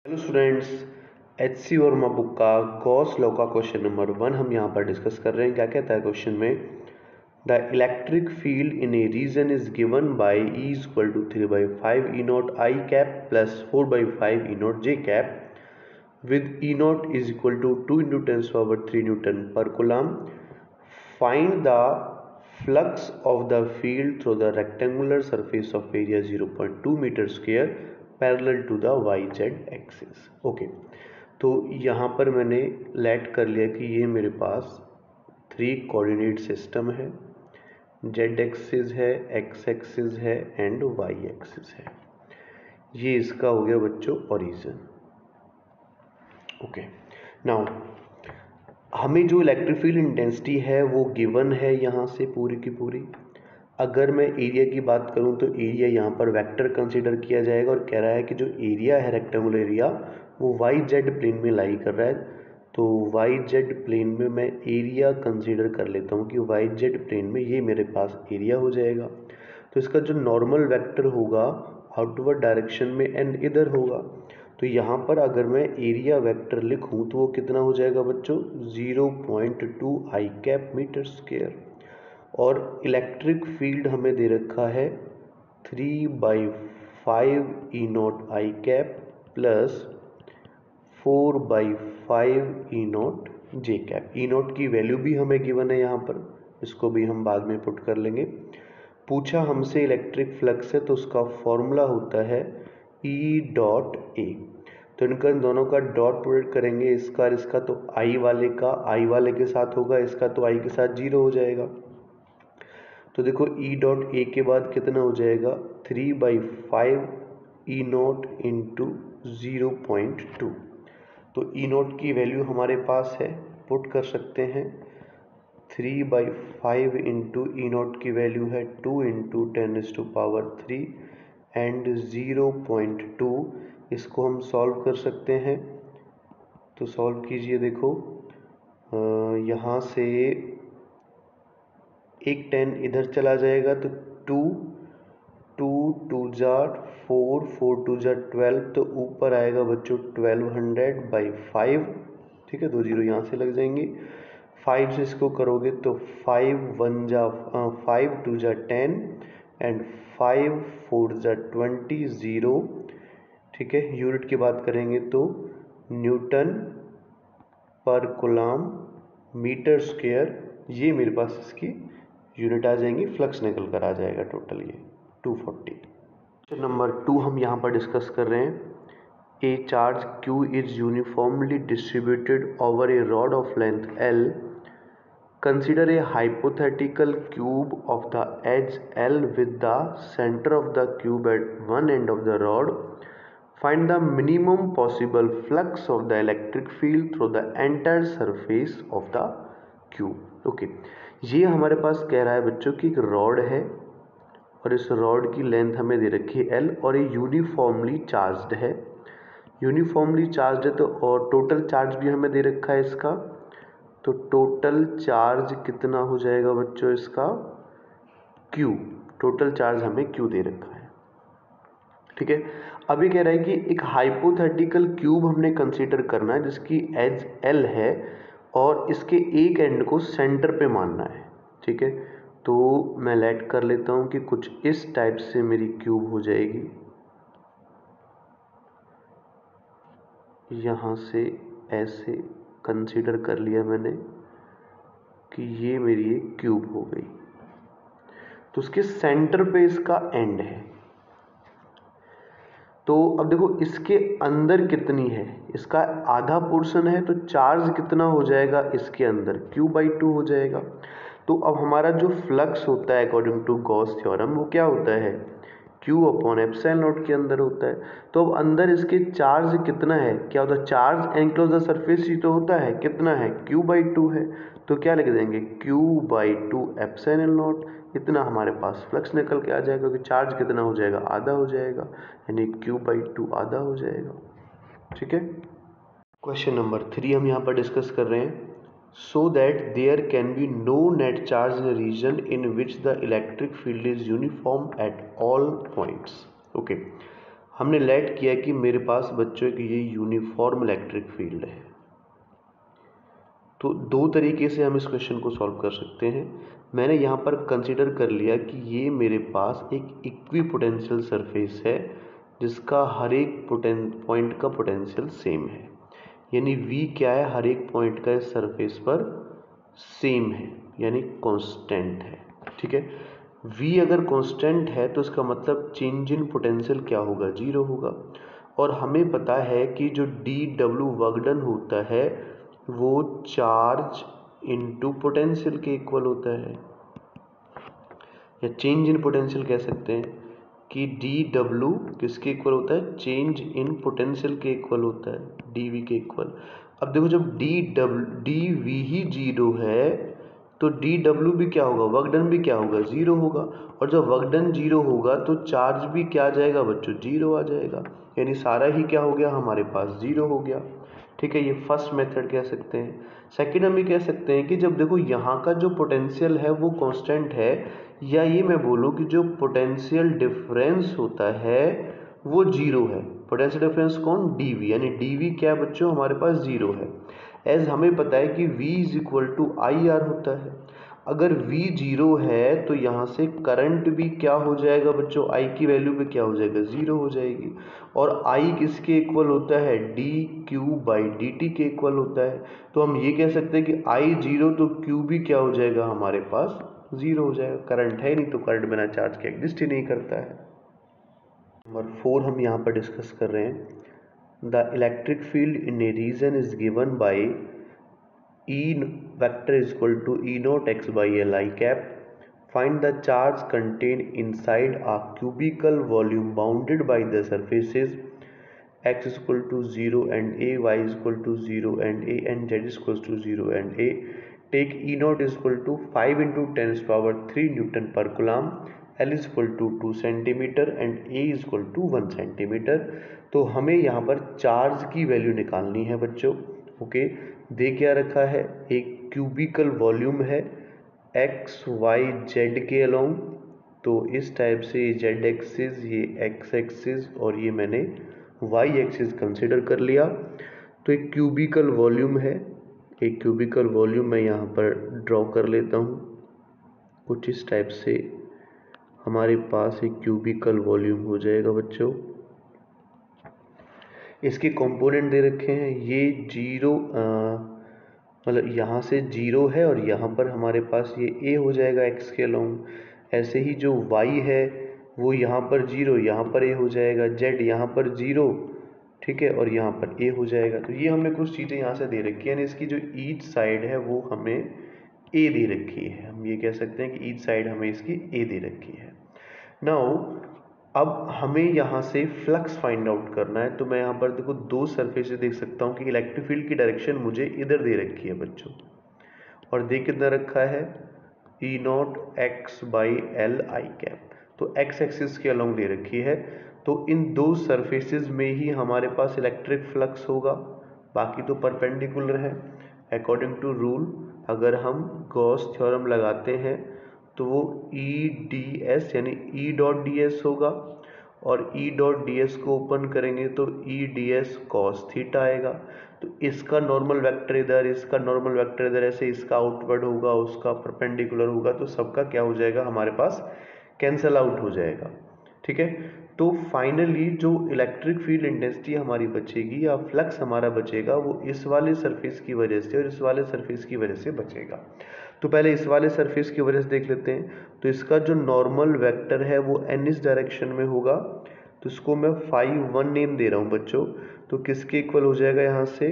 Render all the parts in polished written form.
Hello students, HC Verma book का Gauss law का question number 1 हम यहाँ पर डिस्कस कर रहे हैं। क्या कहता है क्वेश्चन में, the electric field in a region is given by E equal to 3/5 E not I cap plus 4/5 E not J cap with E not is equal to 2 × 10⁻³ newton per coulomb. Find the flux of the field through the rectangular surface of area 0.2 metre square parallel to the YZ axis. Okay, तो यहाँ पर मैंने late कर लिया कि ये मेरे पास 3 कोऑर्डिनेट सिस्टम है, Z एक्सिस है, X एक्सिस है एंड Y एक्सिस है। ये इसका हो गया बच्चों ओरिजिन। ओके, नाउ हमें जो इलेक्ट्रिक फील्ड इंटेंसिटी है वो गिवन है यहाँ से पूरी की पूरी। अगर मैं एरिया की बात करूँ तो एरिया यहाँ पर वेक्टर कंसीडर किया जाएगा और कह रहा है कि जो एरिया है रेक्टेंगुलर एरिया वो YZ प्लेन में लाई कर रहा है। तो YZ प्लेन में मैं एरिया कंसीडर कर लेता हूँ कि YZ प्लेन में ये मेरे पास एरिया हो जाएगा। तो इसका जो नॉर्मल वेक्टर होगा आउटवर्ड डायरेक्शन में एंड इधर होगा। तो यहाँ पर अगर मैं एरिया वेक्टर लिखूँ तो वो कितना हो जाएगा बच्चों, 0.2 I कैप मीटर स्क्वायर। और इलेक्ट्रिक फील्ड हमें दे रखा है 3/5 E not I cap plus 4/5 E not J cap. E not की वैल्यू भी हमें गिवन है यहाँ पर, इसको भी हम बाद में पुट कर लेंगे। पूछा हमसे इलेक्ट्रिक फ्लक्स है तो उसका फॉर्मूला होता है E.A। तो इनका इन दोनों का डॉट प्रोडक्ट करेंगे, इसका और इसका, तो I वाले का I वाले के साथ होगा, इसका तो I के साथ 0 हो जाएगा। तो देखो E.A के बाद कितना हो जाएगा, 3/5 E नॉट इंटू 0.2। तो E नॉट की वैल्यू हमारे पास है, पुट कर सकते हैं। 3/5 इंटू E नॉट की वैल्यू है 2 × 10⁻³ एंड 0.2। इसको हम सॉल्व कर सकते हैं। तो सॉल्व कीजिए, देखो यहाँ से एक 10 इधर चला जाएगा तो 2 2 जा 4 4 2 जा 12, तो ऊपर आएगा बच्चों 1200/5। ठीक है, 2 0 यहाँ से लग जाएंगे। 5 से इसको करोगे तो 5 2 जा 10 एंड 5 4 जा 20 0। ठीक है, यूनिट की बात करेंगे तो Newton per coulomb metre square, ये मेरे पास इसकी यूनिट आ जाएंगी। फ्लक्स निकल कर आ जाएगा टोटल ये 240। क्वेश्चन नंबर 2 हम यहाँ पर डिस्कस कर रहे हैं। A charge Q is uniformly distributed over a rod of length L। Consider a hypothetical cube of the edge L with the centre of the cube at one end of the rod. Find the minimum possible flux of the electric field through the entire surface of the cube. Okay, ये हमारे पास कह रहा है बच्चों कि एक rod है और इस रॉड की लेंथ हमें दे रखी है L और ये यूनिफॉर्मली चार्ज्ड है। यूनिफॉर्मली चार्ज्ड है तो और टोटल चार्ज भी हमें दे रखा है इसका। तो टोटल चार्ज कितना हो जाएगा बच्चों इसका, Q। टोटल चार्ज हमें Q दे रखा है। ठीक है, अभी कह रहा है कि एक हाइपोथेटिकल क्यूब हमने कंसीडर करना है जिसकी एज L है और इसके एक एंड को सेंटर पे मानना है। ठीक है, तो मैं लेट कर लेता हूं कि कुछ इस टाइप से मेरी क्यूब हो जाएगी। यहाँ से ऐसे कंसीडर कर लिया मैंने कि ये मेरी एक क्यूब हो गई। तो उसके सेंटर पे इसका एंड है। तो अब देखो इसके अंदर कितनी है, इसका आधा पोर्शन है तो चार्ज कितना हो जाएगा इसके अंदर, Q/2 हो जाएगा। तो अब हमारा जो फ्लक्स होता है अकॉर्डिंग टू गॉस थ्योरम वो क्या होता है, Q/ε0 के अंदर होता है। तो अब अंदर इसके चार्ज कितना है, क्या होता है, चार्ज एनक्लोज द सरफेस ही तो होता है, कितना है, Q/2 है। तो क्या लिख देंगे, Q/2 ε0। इतना हमारे पास फ्लक्स निकल के आ जाएगा क्योंकि चार्ज कितना हो जाएगा, आधा हो जाएगा, यानी Q/2 आधा हो जाएगा। ठीक है, क्वेश्चन नंबर 3 हम यहाँ पर डिस्कस कर रहे हैं। So that there can be no net charge in a region in which the electric field is uniform at all points. Okay, हमने लेट किया कि मेरे पास बच्चों की ये यूनिफॉर्म इलेक्ट्रिक फील्ड है। तो दो तरीके से हम इस क्वेश्चन को सॉल्व कर सकते हैं। मैंने यहाँ पर कंसिडर कर लिया कि ये मेरे पास एक इक्विपोटेंशियल सरफेस है जिसका हर एक पॉइंट का पोटेंशियल सेम है, यानी V क्या है, हर एक पॉइंट का इस सरफेस पर सेम है, यानी कांस्टेंट है। ठीक है, V अगर कांस्टेंट है तो इसका मतलब चेंज इन पोटेंशियल क्या होगा, 0 होगा। और हमें पता है कि जो dW वर्क डन होता है वो चार्ज इनटू पोटेंशियल के इक्वल होता है, या चेंज इन पोटेंशियल कह सकते हैं कि dW किसके इक्वल होता है, चेंज इन पोटेंशियल के इक्वल होता है, dV के इक्वल। अब देखो जब dV ही 0 है तो dW भी क्या होगा, वर्क डन भी क्या होगा, 0 होगा। और जब वर्क डन 0 होगा तो चार्ज भी क्या आ जाएगा बच्चों, 0 आ जाएगा, यानी सारा ही क्या हो गया, हमारे पास 0 हो गया। ठीक है, ये फर्स्ट मेथड कह सकते हैं। सेकंड हम ये कह सकते हैं कि जब देखो यहाँ का जो पोटेंशियल है वो कांस्टेंट है, या ये मैं बोलूँ कि जो पोटेंशियल डिफरेंस होता है वो 0 है। पोटेंशियल डिफरेंस कौन, dV, यानी dV क्या है बच्चों, हमारे पास 0 है। एज हमें पता है कि V is equal to IR होता है। अगर V 0 है तो यहाँ से करंट भी क्या हो जाएगा बच्चों, I की वैल्यू भी क्या हो जाएगा, 0 हो जाएगी। और I किसके इक्वल होता है, dQ/dt के इक्वल होता है। तो हम ये कह सकते हैं कि I 0 तो Q भी क्या हो जाएगा, हमारे पास 0 हो जाएगा। करंट है नहीं तो करंट बिना चार्ज के एग्जिस्ट ही नहीं करता है। नंबर 4 हम यहाँ पर डिस्कस कर रहे हैं, the electric field in a region is given by E vector is equal to E naught x by L I cap. Find the charge contained inside a cubical volume bounded by the surfaces x is equal to 0 and a, y is equal to 0 and a, and z is equal to 0 and a. Take E naught is equal to 5 into 10 to the power 3 Newton per coulomb, L is equal to 2 centimeter and A is equal to 1 centimeter. तो हमें यहाँ पर charge की value निकालनी है बच्चों। Okay, दे क्या रखा है, एक क्यूबिकल वॉल्यूम है एक्स वाई जेड के अलोंग, तो इस टाइप से ये जेड एक्सिस, ये एक्स एक्सिस और ये मैंने वाई एक्सिस कंसिडर कर लिया। तो एक क्यूबिकल वॉल्यूम है, एक क्यूबिकल वॉल्यूम मैं यहाँ पर ड्रॉ कर लेता हूँ। कुछ इस टाइप से हमारे पास एक क्यूबिकल वॉल्यूम हो जाएगा बच्चों। इसके कंपोनेंट दे रखे हैं, ये 0 मतलब यहाँ से 0 है और यहाँ पर हमारे पास ये a हो जाएगा x के अलोंग। ऐसे ही जो y है वो यहाँ पर 0, यहाँ पर a हो जाएगा, z यहाँ पर 0, ठीक है, और यहाँ पर a हो जाएगा। तो ये हमने कुछ चीज़ें यहाँ से दे रखी है, इसकी जो ईच साइड है वो हमें a दे रखी है। हम ये कह सकते हैं कि ईच साइड हमें इसकी a दे रखी है। नाउ अब हमें यहाँ से फ्लक्स फाइंड आउट करना है। तो मैं यहाँ पर देखो दो सरफेसेस देख सकता हूँ कि इलेक्ट्रिक फील्ड की डायरेक्शन मुझे इधर दे रखी है बच्चों, और दे कितना रखा है, E not x by L I cap. तो x एक्सिस के अलोंग दे रखी है। तो इन दो सरफेसेस में ही हमारे पास इलेक्ट्रिक फ्लक्स होगा, बाकी तो परपेंडिकुलर है। अकॉर्डिंग टू रूल अगर हम गॉस थ्योरम लगाते हैं तो वो EDS यानी E डॉट डी एस होगा, और E डॉट डी एस को ओपन करेंगे तो EDS cos थीटा आएगा। तो इसका नॉर्मल वेक्टर इधर, इसका नॉर्मल वेक्टर इधर, ऐसे इसका आउटवर्ड होगा, उसका परपेंडिकुलर होगा, तो सबका क्या हो जाएगा, हमारे पास कैंसल आउट हो जाएगा। ठीक है, तो फाइनली जो इलेक्ट्रिक फील्ड इंटेंसिटी हमारी बचेगी या फ्लक्स हमारा बचेगा वो इस वाले सरफेस की वजह से और इस वाले सरफेस की वजह से बचेगा। तो पहले इस वाले सरफेस की वजह से देख लेते हैं। तो इसका जो नॉर्मल वेक्टर है वो n इस डायरेक्शन में होगा, तो इसको मैं φ1 नेम दे रहा हूँ बच्चों। तो किसके इक्वल हो जाएगा, यहाँ से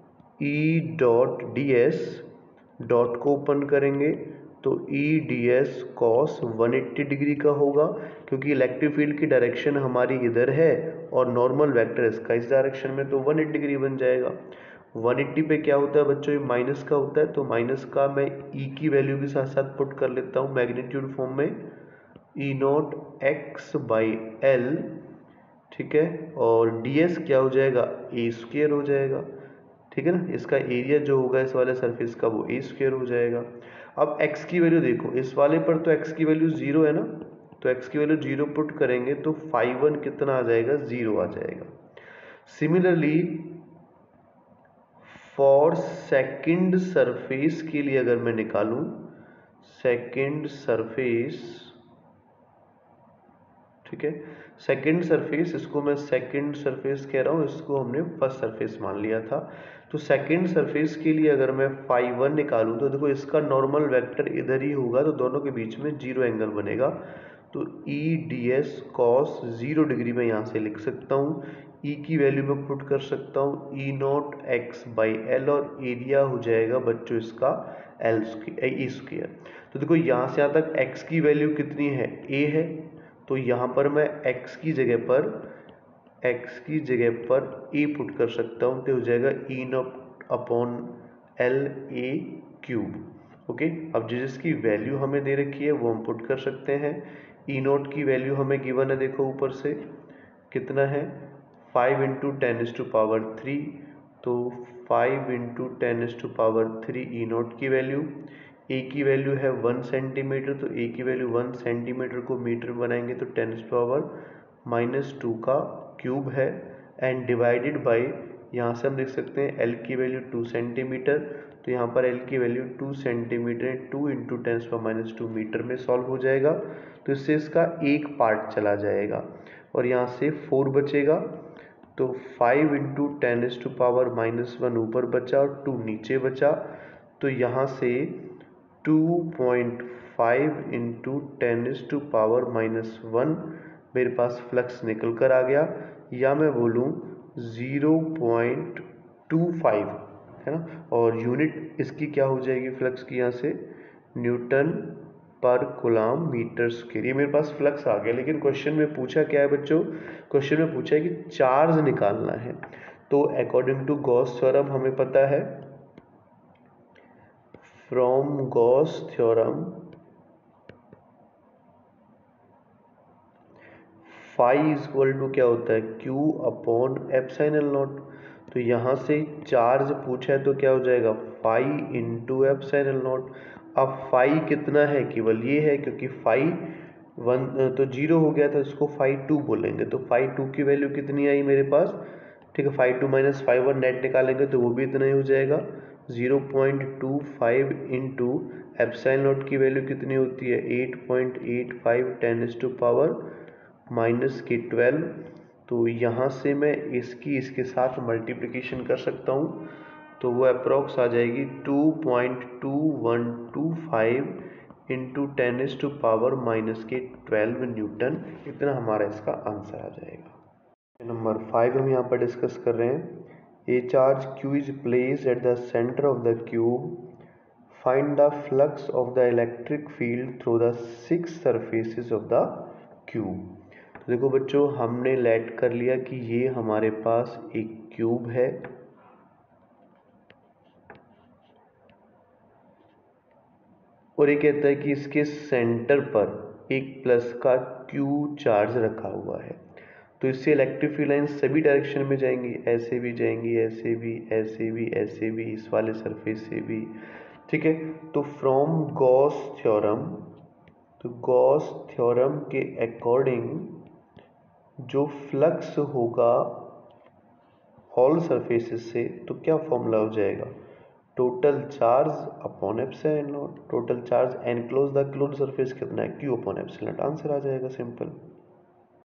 E dot D S, dot को ओपन करेंगे तो EDS cos 180 डिग्री का होगा, क्योंकि इलेक्ट्रिक फील्ड की डायरेक्शन हमारी इधर है और नॉर्मल वेक्टर इसका इस डायरेक्शन में, तो 180 डिग्री बन जाएगा। 180 पे क्या होता है बच्चों, ये माइनस का होता है, तो माइनस का मैं E की वैल्यू भी साथ साथ पुट कर लेता हूँ मैग्नीट्यूड फॉर्म में, E not x by L, ठीक है, और ds क्या हो जाएगा, a स्क्वायर हो जाएगा। ठीक है ना, इसका एरिया जो होगा इस वाले सरफेस का वो a स्क्वायर हो जाएगा। अब x की वैल्यू देखो, इस वाले पर तो x की वैल्यू 0 है ना, तो x की वैल्यू 0 पुट करेंगे तो फाई 1 कितना आ जाएगा, 0 आ जाएगा। सिमिलरली फॉर सेकंड सरफेस के लिए अगर मैं निकालूं, सेकंड सरफेस, ठीक है, सेकंड सरफेस, इसको मैं सेकंड सरफेस कह रहा हूँ, इसको हमने फर्स्ट सरफेस मान लिया था। तो सेकंड सरफेस के लिए अगर मैं फाई 1 निकालूं तो देखो इसका नॉर्मल वेक्टर इधर ही होगा, तो दोनों के बीच में 0 एंगल बनेगा। तो E D S cos 0 degree में यहाँ से लिख सकता हूँ। ई की वैल्यू में पुट कर सकता हूँ E not X by L, और एरिया हो जाएगा बच्चों इसका एल ई स्क्वायर। तो देखो यहाँ से यहाँ तक एक्स की वैल्यू कितनी है, ए है, तो यहाँ पर मैं x की जगह पर a पुट कर सकता हूँ, तो हो जाएगा E not upon L A cube. Okay, अब जिसकी वैल्यू हमें दे रखी है वो हम पुट कर सकते हैं। ई नॉट की वैल्यू हमें गिवन है, देखो ऊपर से कितना है, 5 इंटू 10⁻³ तो 5 इंटू 10⁻³ ई नॉट की वैल्यू, ए की वैल्यू है 1 सेंटीमीटर, तो ए की वैल्यू 1 सेंटीमीटर को मीटर बनाएंगे तो 10⁻⁻² का क्यूब है, एंड डिवाइडेड बाय, यहाँ से हम देख सकते हैं एल की वैल्यू 2 सेंटीमीटर, तो यहाँ पर एल की वैल्यू 2 सेंटीमीटर, 2 इंटू 10⁻² मीटर में सॉल्व हो जाएगा। तो इससे इसका एक पार्ट चला जाएगा और यहाँ से 4 बचेगा, तो 5 इंटू 10⁻⁻1 ऊपर बचा और 2 नीचे बचा, तो यहाँ से 2.5 इंटू 10⁻⁻1 मेरे पास फ्लक्स निकल कर आ गया, या मैं बोलूँ 0.25 है ना, और यूनिट इसकी क्या हो जाएगी फ्लक्स की, यहाँ से Newton per coulomb metre square. ये मेरे पास फ्लक्स आ गया, लेकिन क्वेश्चन में पूछा क्या है बच्चों, क्वेश्चन में पूछा है कि चार्ज निकालना है। तो अकॉर्डिंग टू गॉस थ्योरम हमें पता है, from Gauss theorem phi is equal to क्या होता है, क्यू अपॉन एप्सिलॉन नॉट। तो यहाँ से चार्ज पूछा है तो क्या हो जाएगा, फाई इंटू एप्सिलॉन नॉट। अब फाई कितना है, केवल ये है, क्योंकि फाई 1 तो 0 हो गया था, इसको फाई 2 बोलेंगे, तो फाई 2 की वैल्यू कितनी आई मेरे पास, ठीक है, फाई 2 माइनस फाई 1 नेट निकालेंगे तो वो भी इतना ही हो जाएगा, 0.25 इंटू एप्सिलॉन नॉट की वैल्यू कितनी होती है, 8.85 10⁻⁻12। तो यहाँ से मैं इसकी इसके साथ मल्टीप्लिकेशन कर सकता हूँ, तो वो अप्रोक्स आ जाएगी 2.2125 इंटू 10⁻⁻12 न्यूटन। इतना हमारा इसका आंसर आ जाएगा। नंबर 5 हम यहाँ पर डिस्कस कर रहे हैं, a charge Q is placed at the centre of the cube, find the flux of the electric field through the 6 surfaces of the cube. तो देखो बच्चों, हमने लेट कर लिया कि ये हमारे पास एक क्यूब है, और ये कहता है कि इसके सेंटर पर एक प्लस का क्यू चार्ज रखा हुआ है। तो इससे इलेक्ट्रिक फील्ड लाइन सभी डायरेक्शन में जाएंगी, ऐसे भी जाएंगी, ऐसे भी, ऐसे भी, ऐसे भी, इस वाले सरफेस से भी, ठीक है। तो फ्रॉम गॉस थ्योरम, तो गॉस थ्योरम के अकॉर्डिंग जो फ्लक्स होगा ऑल सरफेसेस से, तो क्या फॉर्मूला हो जाएगा, total charge upon epsilon not. Total charge enclose the close surface कितना है, Q upon epsilon not. Answer आ जाएगा सिंपल।